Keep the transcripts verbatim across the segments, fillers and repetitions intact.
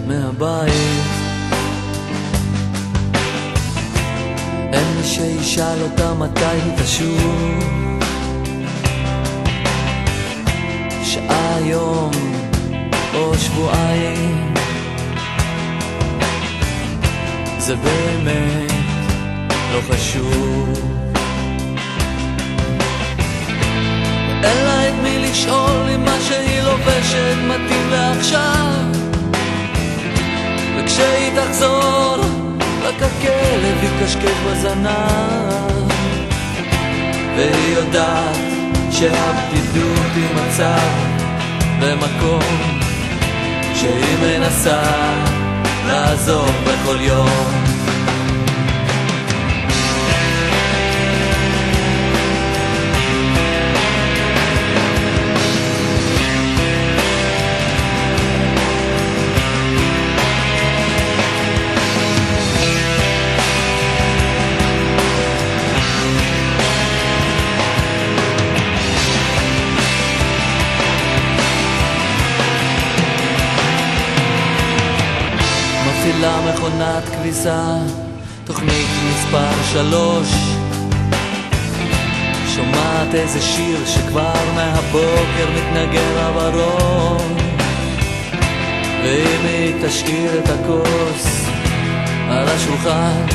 מהבית. אין מי שישאל אותה מתי היא תשוב, שעה, יום או שבועיים, זה באמת לא חשוב. אין לה את מי לשאול אם מה שהיא לובשת מתאים לעכשיו, וכשהיא תחזור רק הכלב יקשקש בזנב, והיא יודעת שהבדידות היא מצב ומקום שהיא מנסה לעזור בכל יום. מפעילה מכונת כביסה, תוכנית מספר שלוש, שומעת איזה שיר שכבר מהבוקר מתנגן לה בראש, ואם היא תשאיר את הכוס על השולחן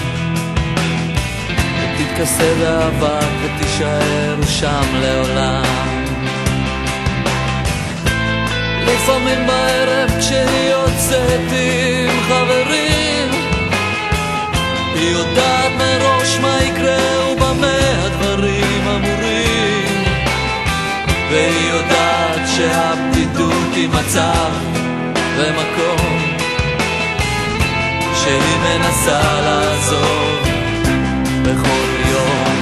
ותתכסה באבק ותישאר שם לעולם. לפעמים בערב כשהיא יוצאת עם חברים, היא יודעת מראש מה יקרה ובמה הדברים אמורים, והיא יודעת שהבדידות היא מצב ומקום שהיא מנסה לעזור בכל יום.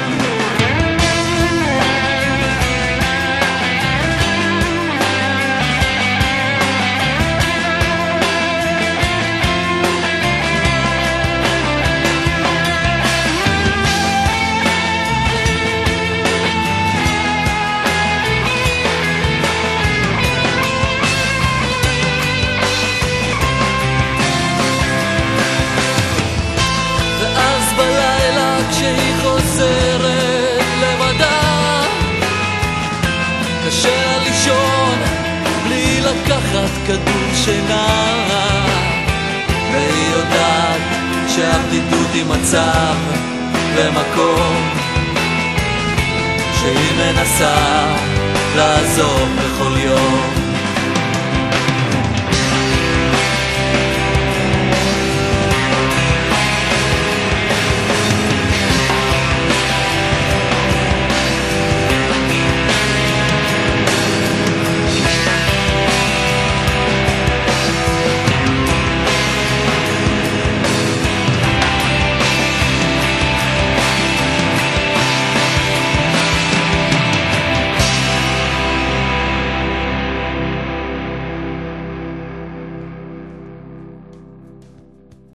כשהיא חוזרת לבדה, קשה לישון בלי לקחת כדור שינה, והיא יודעת שהבדידות היא מצב ומקום שהיא מנסה לעזור בכל יום.